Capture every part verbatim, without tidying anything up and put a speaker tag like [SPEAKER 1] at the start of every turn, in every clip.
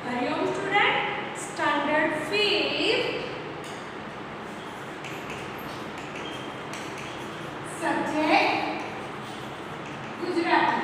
[SPEAKER 1] Hariom student, standard fifth, subject Gujarati.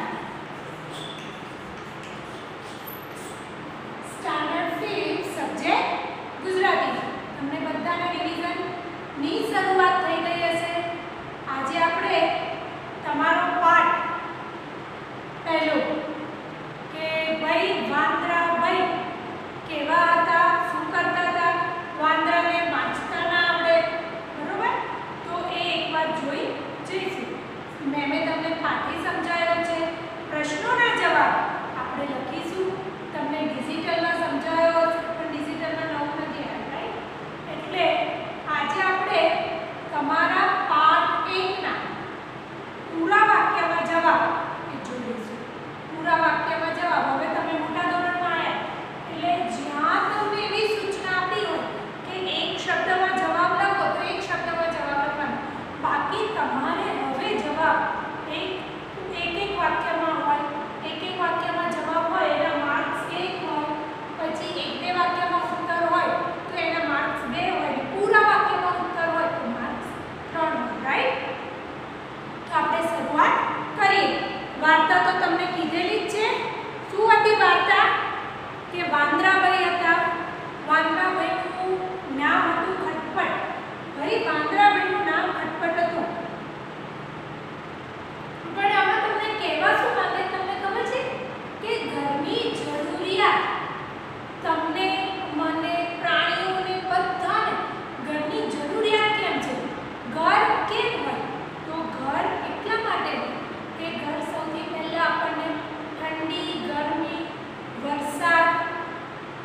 [SPEAKER 1] Standard fifth subject Gujarati. તમને બધાના revision ની શરૂઆત થઈ ગઈ હશે. આજે આપણે તમારો પાઠ પહેલો કે ભાઈ વાંદરા ભાઈ કેવા હતા, શું કરતા હતા, વાંદરાને વાંચતા ના આવડે, બરોબર? તો એ એકવાર જોઈ જઈશું. મેમે તમને પાઠી સમજાયો છે. પ્રશ્નોના જવાબ આપણે લખીશું. તમને ડિજિટલમાં સમજાયો છે પણ ડિજિટલમાં નવું નથી આવ્યું, રાઈટ? એટલે આજે આપણે તમારા પાઠ એકના પૂરા વાક્યમાં જવાબ એ જોઈ લઈશું. પૂરા વાક્યમાં જવાબ. હવે તમે મોટા ધોરણમાં આવ્યા એટલે જ્યાં તમને એવી સૂચના આપી હોય કે એક શબ્દમાં જવાબ લખો તો એક શબ્દમાં જવાબ લખવાનો. બાકી તમારે હવે જવાબ એક એક એક વાક્યમાં હોય, એક એક વાક્યમાં જવાબ હોય એના માર્ક્સ એક હોય, પછી એક બે વાક્યમાં ઉત્તર હોય તો એના માર્ક્સ બે હોય, પૂરા વાક્યમાં ઉત્તર હોય તો માર્ક્સ ત્રણ હોય, રાઈટ? તો આપણે શરૂઆત કરીએ. વાર્તા તો તમને કીધેલી જ છે. શું હતી વાર્તા? કે વાંદરાભાઈ હતા. વાંદરાભાઈનું નામ હતું ખટપટ. ભાઈ વાંદરાભાઈનું નામ ખટપટ હતું. પણ આમાં તમને કહેવા શું માંગે તમને ખબર છે કે ઘરની જરૂરિયાત તમને, મને, પ્રાણીઓને બધાને ઘરની જરૂરિયાત કેમ છે? ઘર કેમ હોય? તો ઘર એટલા માટે હોય કે ઘર સૌથી પહેલા આપણને ઠંડી, ગરમી, વરસાદ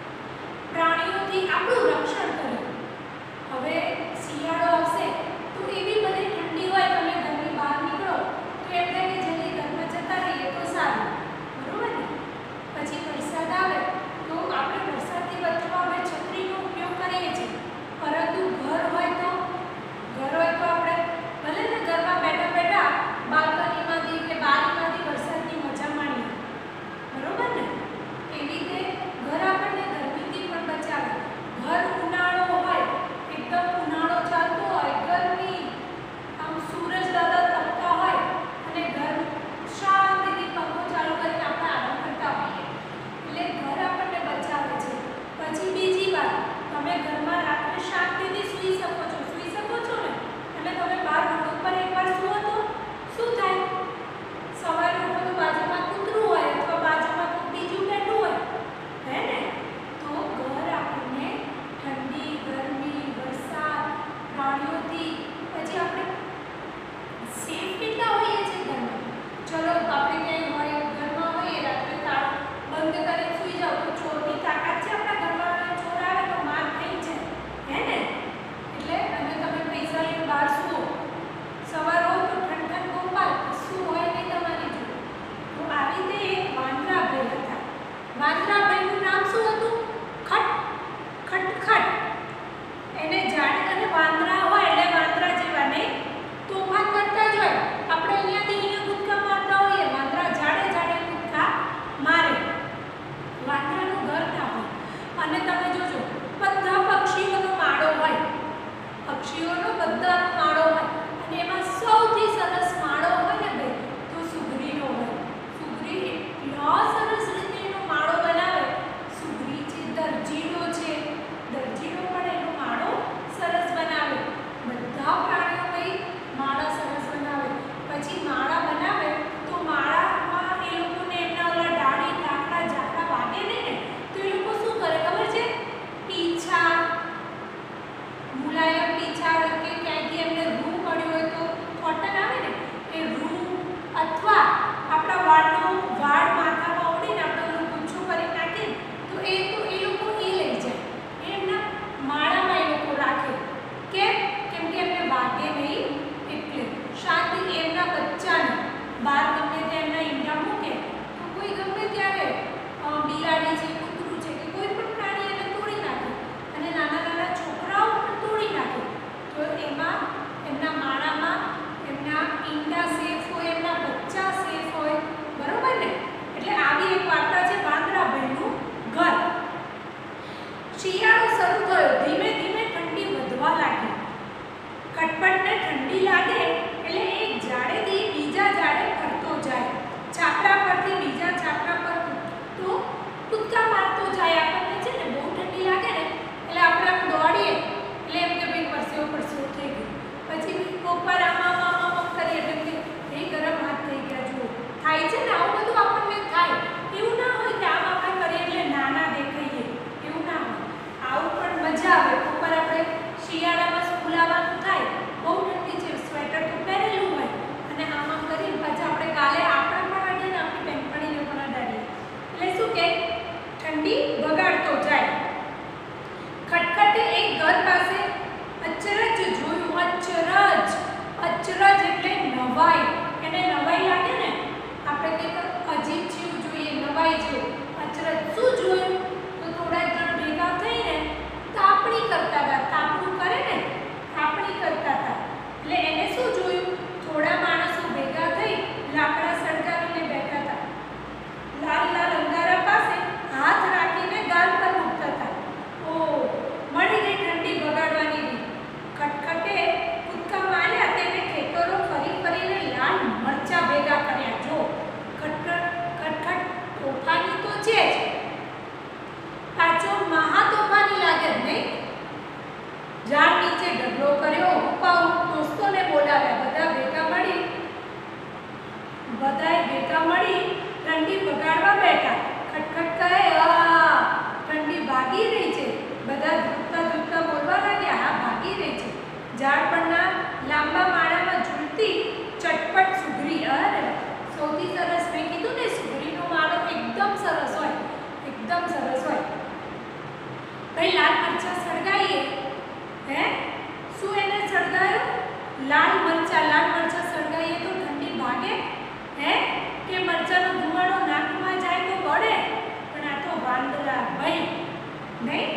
[SPEAKER 1] ઠંડી બગાડવા બેઠા. ખટખટ કહે, આ ઠંડી ભાગી રહી છે. બધા ધ્રુજતા ધ્રુજતા બોલવા લાગ્યા, હા ભાગી રહી છે. ઝાડ પરના લાંબા માળામાં ઝૂલતી ચટપટ સુગરી. અરે સૌથી સરસ મેં કીધું ને, સુગરીનો માળો એકદમ સરસ હોય, એકદમ સરસ હોય. ભાઈ લાલ મરચા સળગાઈએ, હે શું એને સળગાયો? લાલ મરચા. લાલ મરચા સળગાઈએ તો ઠંડી ભાગે, હે કે મરચાનો ધુમાડો નાકમાં જાય તો બળે? પણ આ તો વાંદરા ભાઈ નહીં.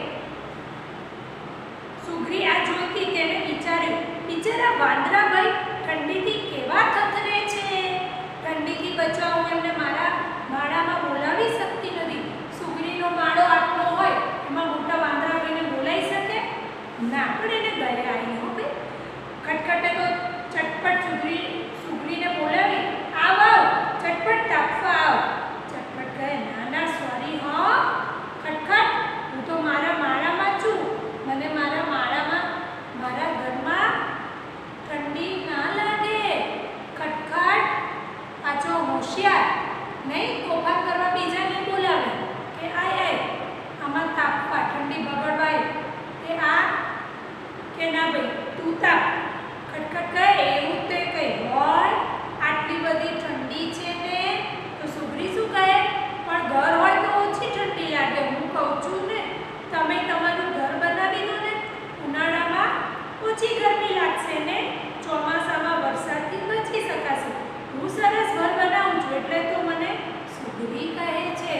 [SPEAKER 1] સુગરી આ જોઈતી તેને વિચાર્યું, બિચારા વાંદરા ભાઈ ઠંડીથી કેવા થથરે છે. ઠંડીથી બચવા હું એમને મારા માળામાં બોલાવી શકતી નથી. સુગરીનો માળો આટલો હોય, એમાં મોટા વાંદરા ભાઈને બોલાવી શકે ના? પણ એને દયા આવી હો ભાઈ. ખટખટે તો ચટપટ સુગરી સુગરીને બોલાવી, આવ આવ ચટપટ તાપવા આવ. ચટપટ કહે, ના ના સોરી હો ખટખટ, હું તો મારા માળામાં છું. મને મારા માળામાં મારા ઘરમાં ઠંડી ના લાગે. ખટખટ પાછો હોશિયાર નહીં, તોફાન કરવા બીજાને બોલાવે કે આય આય આમાં તાપવા, ઠંડી બગડવાય કે આ કે ના ભાઈ તું તાપ. ખટખટ કહે, એવું તે કઈ હોય? આટલી બધી ઠંડી છે ને તો સુગરી શું કહે, પણ ઘર હોય તો ઓછી ઠંડી લાગે. હું કહું છું ને, તમે તમારું ઘર બનાવી દો ને, ઉનાળામાં ઓછી ગરમી લાગશે ને ચોમાસામાં વરસાદથી બચી શકાશે. હું સરસ ઘર બનાવું છું એટલે તો મને સુગરી કહે છે.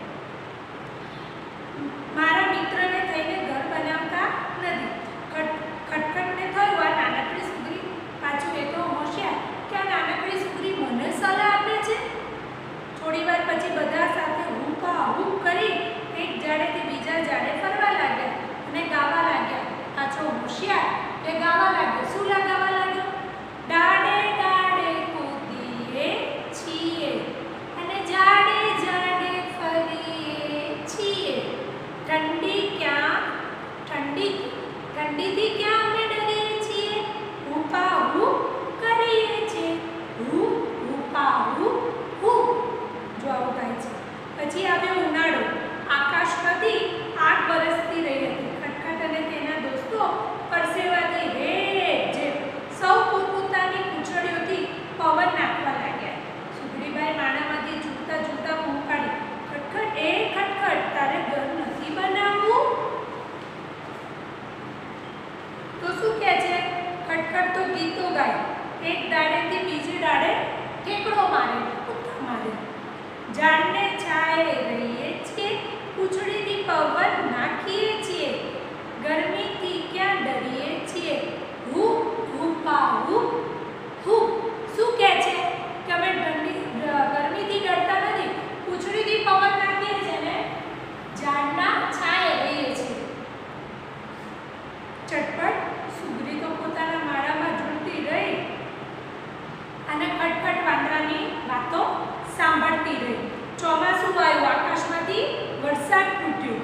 [SPEAKER 1] મારા મિત્રને થઈને ઘર બનાવતા નથી. ખટખટને થયું, આ નાનકડી સુગરી, પાછું એ તો હોશિયાર કે આ નાનકડી સુગરી મને સલાહ આપે છે. થોડી વાર પછી બધા સાથે હુંફા હુંફ કરી એક ઝાડેથી બીજા ઝાડે ફરવા લાગ્યા અને ગાવા લાગ્યા. પાછો હોશિયાર એ ગાવા લાગ્યો. શું ગાવા લાગ્યો? ડાડે ડાડે કૂદીએ છીએ અને ઝાડે ઝાડે ફરીએ છીએ. ઠંડી ક્યાં ઠંડી ઠંડીથી ક્યાં અમે ડરીએ છીએ? હુંફા હુંફ કરીએ છીએ. હું હુંફા હુંફ હું. જો આવું થાય છે. પછી આવ્યો ઉનાળો. આકાશમાંથી આગ બરસતી રહી હતી. ખટખટ અને તેના દોસ્તો પરસેવાથી રેજ સૌ પોતપોતાની પૂંછડીઓથી પવન નાખવા લાગ્યા. સુગરીબાઈ માળામાંથી ઝૂકતા ઝૂકતા બૂમ પાડી, ખટખટ એ ખટખટ, તારે ઘર નથી બનાવવું? તો શું કહે છે? ખટખટ તો ગીતો ગાય. એક ડાળેથી બીજી ડાળે ઠેકડો મારે, કૂદકા મારે. ઝાડને છાયે રહીએ છીએ, પૂંછડીથી પવન નાખીએ છીએ. ગરમીથી ક્યાં ડરીએ છીએ? હું હુંફા હુંફ હું. શું કહે છે કે અમે ઠંડી ગરમીથી ડરતા નથી, પૂંછડીથી પવન નાખીએ છીએ ને ઝાડના છાયે રહીએ છીએ. ચટપટ સુગરી તો પોતાના માળામાં ઝૂલતી રહી અને ખટખટ વાંદરાની વાતો સાંભળતી રહી. ચોમાસું આવ્યું. આકાશમાંથી વરસાદ તૂટ્યો.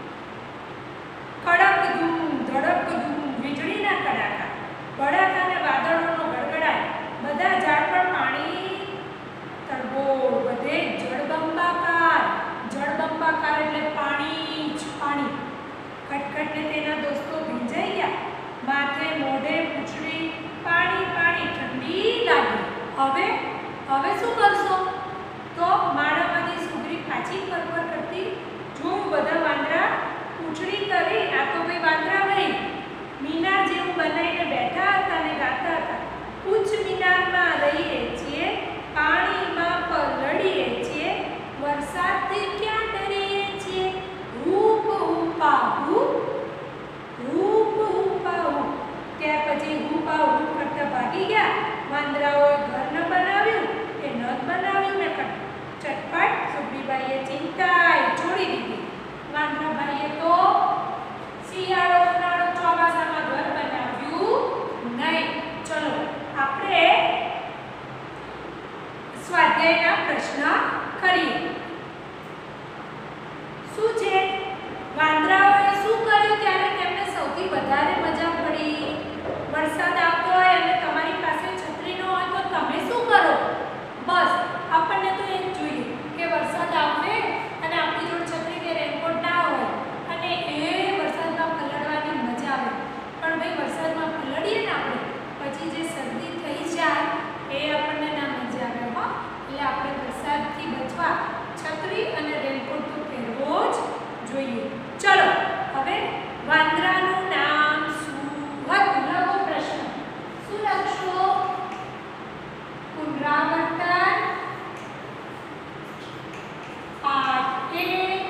[SPEAKER 1] કડક ધૂમ ધડક ધૂમ વીજળીના કડાકા, ભડાકાના વાદળોનો ગડગડાટ. બધા ઝાડ પર પાણી તરબોળ, બધે જળબંબાકાર. જળબંબાકાર એટલે પાણી જ પાણી. ખટખટને તેના દોસ્તો ભીંજાઈ ગયા. માથે મોઢે પૂંછડી પાણી પાણી, ઠંડી લાગી. હવે હવે શું કરશો? તો માળામાંથી સુગરી પાછી ફરફર કરતી જોયું. બધા વાંદરા પૂંછડી કરી, આ તો ભાઈ વાંદરા ભાઈ મીનાર જેવું બનાવીને બેઠા હતા અને ગાતા હતા. ઉચ્ચ મીનારમાં રહીએ છીએ, પાણીમાં પલળીએ છીએ, વરસાદથી ક્યાં ડરીએ છીએ? હૂપ હુંફા હુંફ હૂપ હુંફા હુંફ. ત્યાર પછી હુંફા હુંફ કરતા ભાગી ગયા. વાંદરાઓએ ઘર ન બનાવ્યું કે ન બનાવ્યું ને ચટપટ સુગરીબાઈએ ચિંતાય છોડી દીધી. વાંદરાભાઈએ તો શિયાળો ઉનાળો ચોમાસામાં ઘર બનાવ્યું નહીં. ચલો આપણે સ્વાધ્યાયના પ્રશ્ન કરીએ. શું છે? વાંદરાઓએ શું કર્યું ત્યારે તેમને સૌથી વધારે મજા પડી? વરસાદ આવતો હોય અને તમારી પાસે છત્રી ન હોય તો તમે શું કરો? બસ આપણને તો એ જ જોઈએ કે અથવા છત્રી અને રેનકોટ તો પહેરવો જ જોઈએ. ચલો હવે વાંદરાનું નામ શું હતું? લખો પ્રશ્ન. શું લખશો? પુનરાવર્તન, પાઠ એક,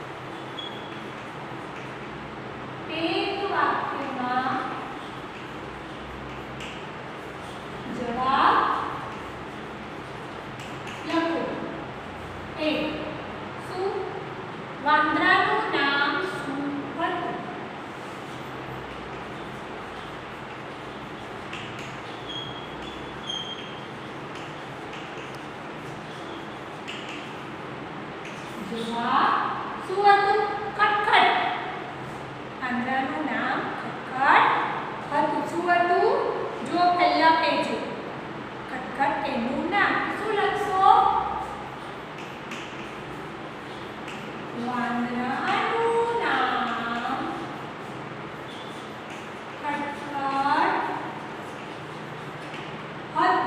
[SPEAKER 1] એક વાક્યમાં જવાબ લખો. એક, શું વાંદરાનું નામ શું હતું? જવાબ શું હતું? ખટખટ. વાંદરાનું નામ ખટખટ હતું. શું હતું? જો પહેલા પેજ ખટખટ એનું નામ. શું લખશો? વાંદરાનું નામ ખટખટ હતું.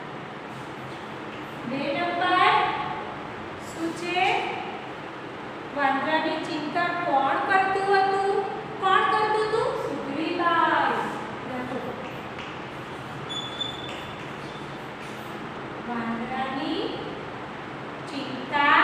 [SPEAKER 1] બે નંબર શું છે? વાંદરાની ચિંતા કોણ કરતું હતું? કોણ કરતું હતું? સુગ્રીબાઈ. વાંદરાની ચિંતા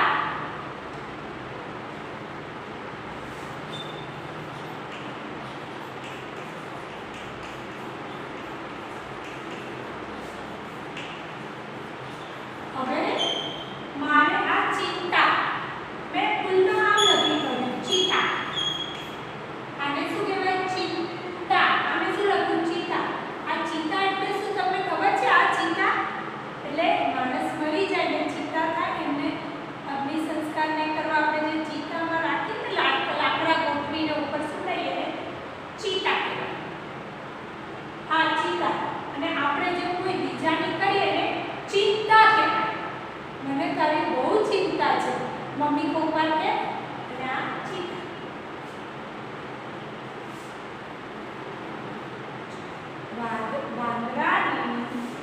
[SPEAKER 1] હવે મારે આ ચિંતા મેં ફૂલનું નામ લખી કર્યું ચિંતા. આને શું કહેવાય? ચિંતા. આને શું લખ્યું? ચિંતા. આ ચિંતા એટલે શું તમને ખબર છે? આ ચિંતા એટલે માણસ મરી જાય ને ચિંતા થાય એમને અગ્નિ સંસ્કાર નહીં કરવા આપણે જે ચિંતામાં રાખીને લાકડા ગોઠવીને ઉપર સુટાઈએ ચિંતા કહેવાય. હા ચિંતા. અને આપણે જે કોઈ બીજાની કરીએ ને ચિંતા કહેવાય. મને તારી બહુ ચિંતા છે મમ્મી પપ્પા કે ના ચિંતા. વાંદરાની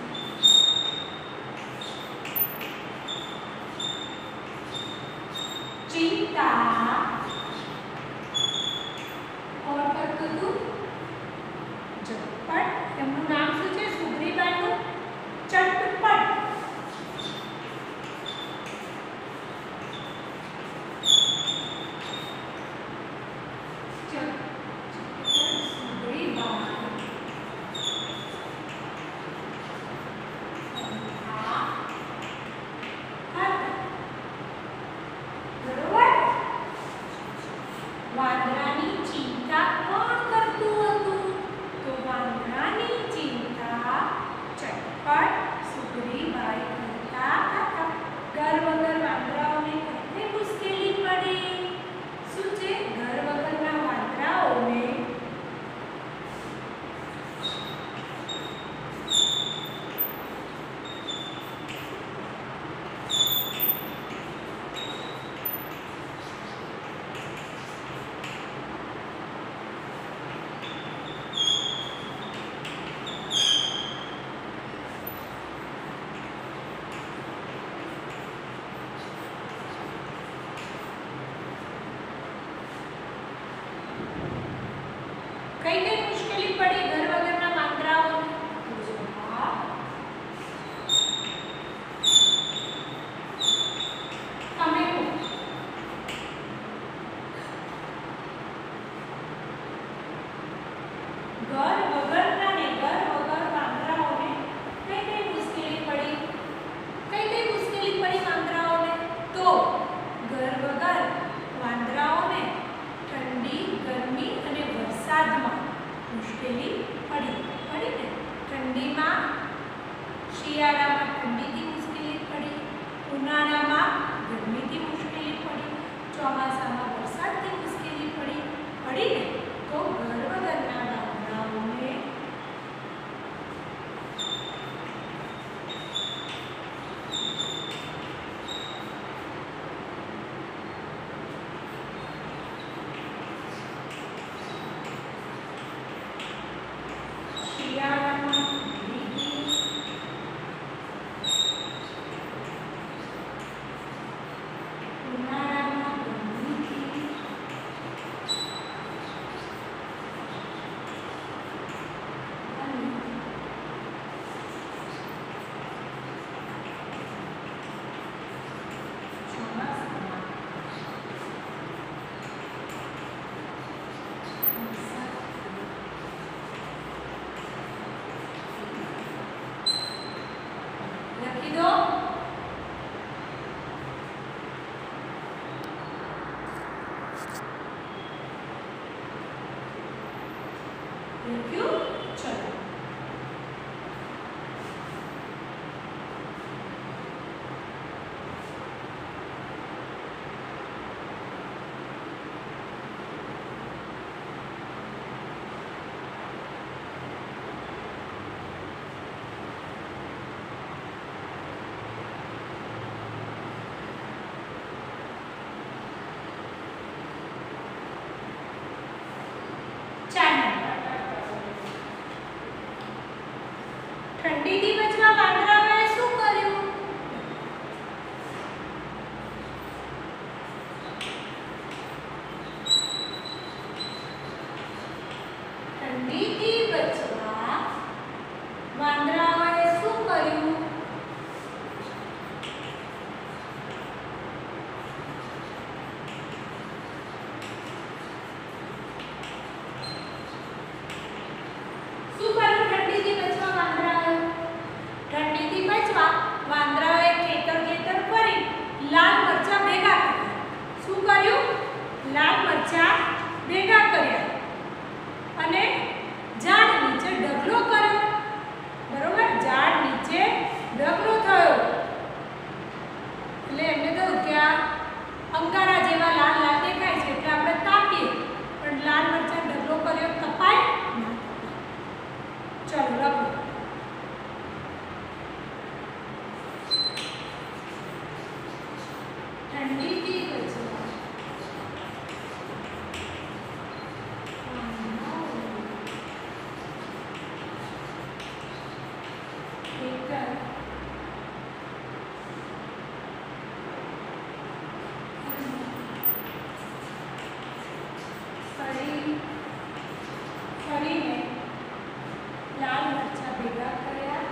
[SPEAKER 1] ચિંતા કોણ કરતું હતું? ચટપટ. એમનું નામ શું છે? સુગ્રીબાઈનું ચટપટ. વાંદરાની ચિંતા કોણ કરતું હતું? તો વાંદરાની ચિંતા ચટપટ સુગ્રીબાઈ કરતા હતા. ઘર વગર વાંદરાઓને કેટલી મુશ્કેલી પડી. શું છે? ઘર વગરના વાંદરાઓને કઈ કઈ મુશ્કેલી પડી ઘર વગરના વાંદરાઓને? તમે ઘર વગરના ને ઘર વગર વાંદરાઓને કઈ કઈ મુશ્કેલી પડી? કઈ કઈ મુશ્કેલી પડી વાંદરાઓને? તો ઘર વગર વાંદરાઓને ઠંડી, ગરમી અને વરસાદમાં એટલે એમને કહ્યું કે આ અંગારા જેવા લાલ લાલ દેખાય છે એટલે આપણે કાપીએ, પણ લાલ મરચાં ઢગલો કર્યો કપાય ના. ચલો લખો. ઠંડી કી કચરા ફરી ફરીને લાલ મરચાં ભેગા કર્યા,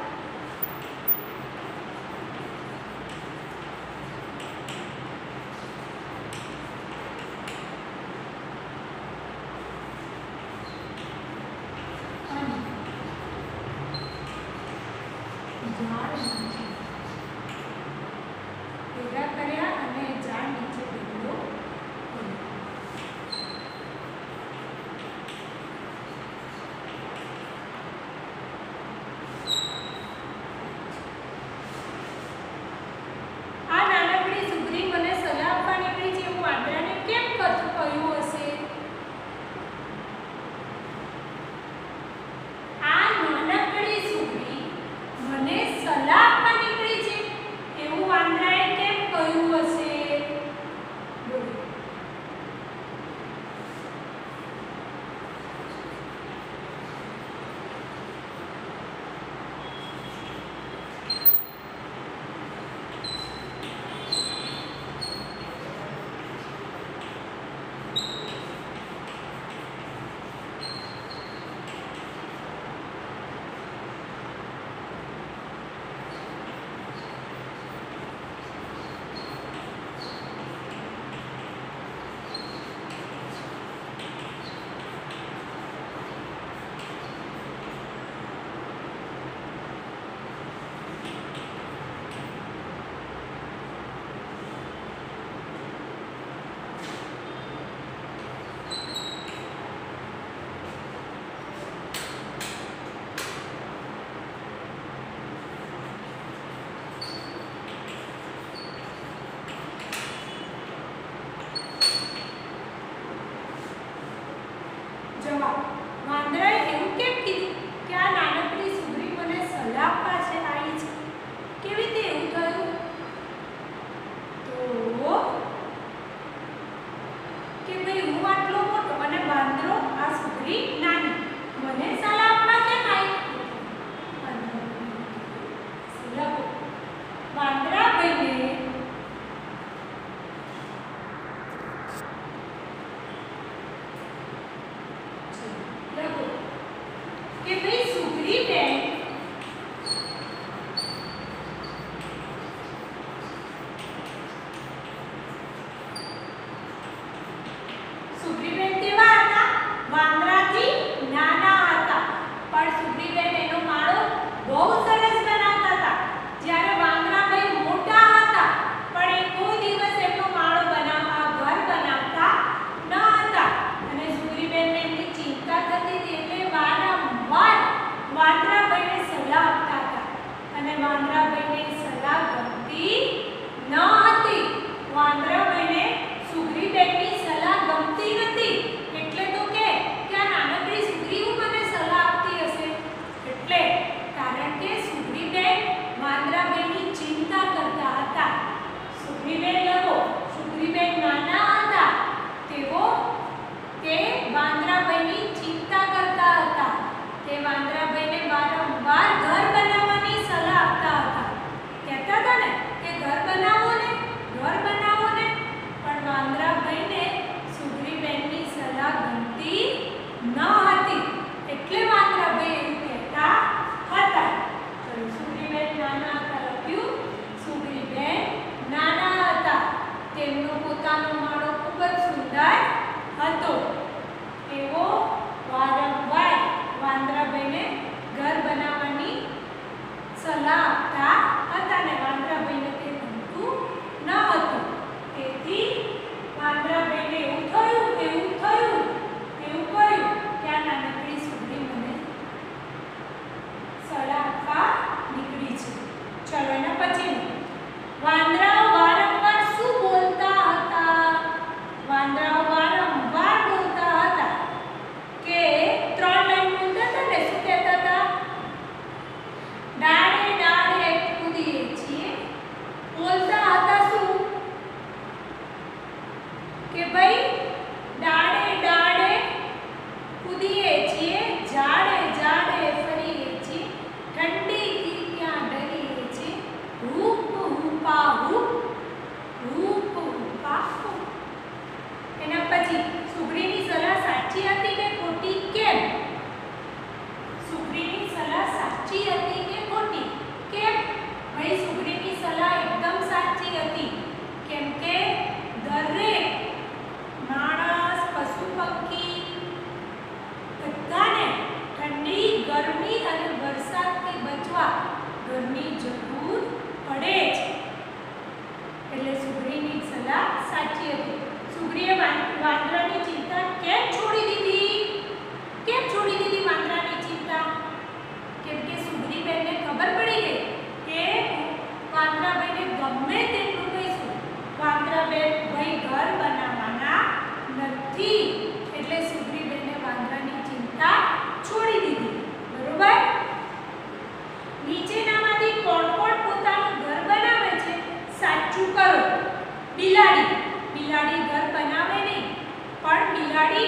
[SPEAKER 1] સાચી હતી. સુગ્રીએ વાંદરાની ચિંતા કેમ છોડી દીધી? કેમ છોડી દીધી વાંદરાની ચિંતા? કેમ કે સુગ્રીબેનને ખબર પડી ગઈ કે વાંદરાબેનને ગમે તેટલું કહીશું, વાંદરાબેન ભાઈ ઘર બનાવવાના નથી. એટલે સુગ્રીબેને વાંદરાની ચિંતા છોડી દીધી. બરોબર? નીચેનામાંથી કોણ કોણ પોતાનું ઘર બનાવે છે? સાચું કરો. બિલાડી. બિલાડી ઘર બનાવે નહીં, પણ બિલાડી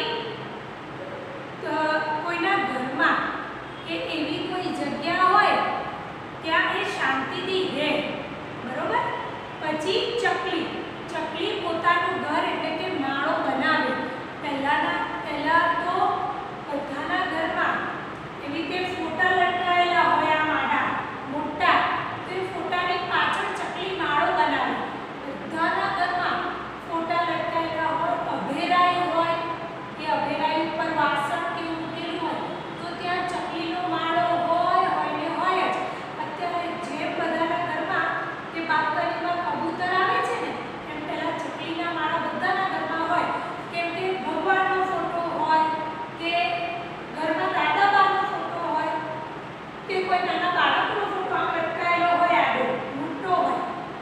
[SPEAKER 1] કોઈના ઘરમાં કે એવી કોઈ જગ્યા હોય ત્યાં એ શાંતિથી રહે. બરોબર? પછી ચકલી. ચકલી પોતાનું ઘર એટલે કે માળો બનાવે. પહેલાના પહેલા તો બધાના ઘરમાં એવી રીતે ફોટા લટકાયેલા હોય, આ માળા મોટા, તો એ ફોટાની પાછળ ચકલી માળો બનાવે. બધાના ઘરમાં ફોટા લટકાયેલા હોય, અભેરાયું હોય, એ અભેરાયું ઉપર વાસણ કેવું મૂકેલું હોય તો ત્યાં ચકલીનો માળો હોય હોય ને હોય જ. અત્યારે જે બધાના ઘરમાં કે બાલ્કનીમાં કબૂતર આવે છે ને, એમ પહેલા ચકલીના માળા બધાના ઘરમાં હોય. કેમ કે ભગવાનનો ફોટો હોય કે ઘરમાં દાદા બાનો ફોટો હોય કે કોઈ નાના બાળકનો ફોટો આમ લટકાયેલો હોય, આડો મોટો હોય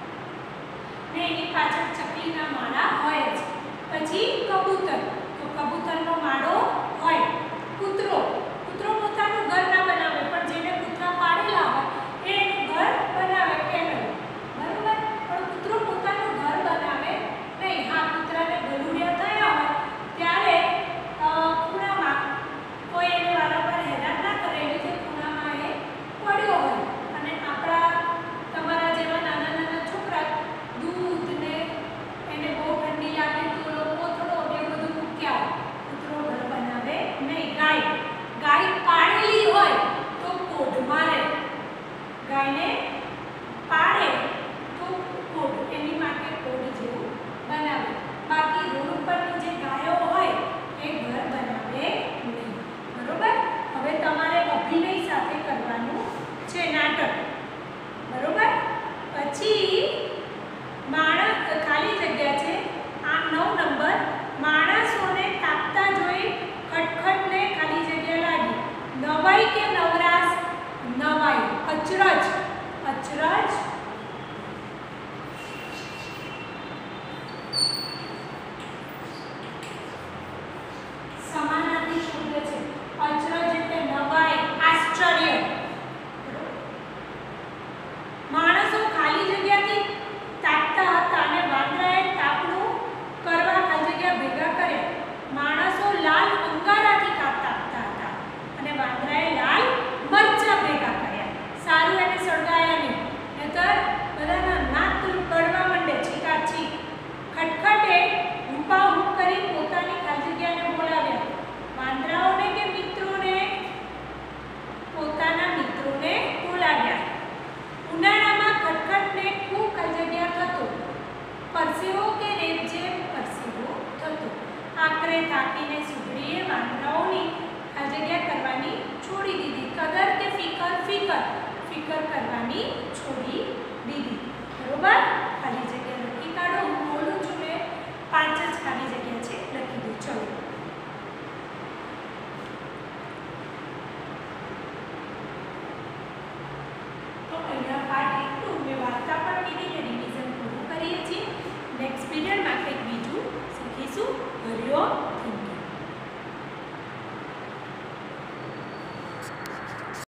[SPEAKER 1] ને એની પાછળ ચકલીના માળા હોય જ. પછી કબૂતર. તો કબૂતરનો માળો હોય. કૂતરો. કૂતરો પોતાનું ઘર ના બનાવે, પણ જેને કૂતરા પાડેલા હોય એ એનું ઘર બનાવે. કેનલ. બરોબર? પણ કૂતરો પોતાનું ઘર બનાવે નહીં. હા, કૂતરાને ગલુડિયા થયા હોય ત્યારે ખૂણામાં કોઈ એને વારંવાર હેરાન ના કરે એ રીતે ખૂણામાં એ પડ્યો હોય. અને આપણા તમારા જેવા નાના નાના છોકરા દૂધ ને એને બહુ ઠંડી લાગે તો કોથળો ને બધું મૂક્યા હોય. કૂતરો ઘર બનાવે નહીં. ગાય. ગાય પાળેલી હોય તો કોઢ મારે. ગાયને પાડે તો કોઢ, એની માટે કોઢ જેવું બનાવે. બાકી રોડ ઉપરની જે ગાયો હોય એ ઘર બનાવે નહીં. બરોબર? હવે તમારે અભિનય સાથે કરવાનું છે નાટક. બરોબર? પછી માણસ ખાલી જગ્યા છે. આ નવ નંબર. માણસોને તાપતા જોઈ ખટખટને ખાલી જગ્યા લાગી. નવાઈ કે નવરાશ? નવાઈ. અચરજ. અચરજ. સમાનાર્થી શબ્દ છે. અચરજ એટલે નવાઈ, આશ્ચર્ય. માણસો ખાલી જગ્યાથી તાપતા હતા અને વાંદરાએ તાપણું કરવા ખાલી જગ્યા ભેગા કર્યા. માણસો લાલ અંગારાથી તાપતા હતા અને વાંદરાએ લાલ મરચા ભેગા કર્યા. સારું એને સળગાયા નહીં, નહીતર બધાના નાક બળવા માંડે, છીકાછીક. ખટખટે હુંપા હુંપ કરી પોતાની ખાલી જગ્યાને બોલાવ્યા. વાંદરાઓને કે મિત્રોને? પોતાના મિત્રોને બોલાવ્યા. ઉનાળામાં ખટખટને ખૂબ ખાલી જગ્યા થતો. પરસેવો કે રેબઝેબ પરસેવો થતો. આખરે થાકીને સુગ્રીએ વાંદરાઓની ખાલી જગ્યા કરવાની છોડી દીધી. કદર કે ફિકર? ફિકર. ફિકર કરવાની છોડી દીધી. બરોબર? ખાલી જગ્યા લખી કાઢો. હું બોલું છું ને, પાંચ જ ખાલી જગ્યા છે, લખી દો. ચલો. તો અહીંયા પાઠ એટલું મેં વાર્તા પણ કીધી ને રિવિઝન પૂરું કરીએ છીએ. નેક્સ્ટ પીરિયડમાં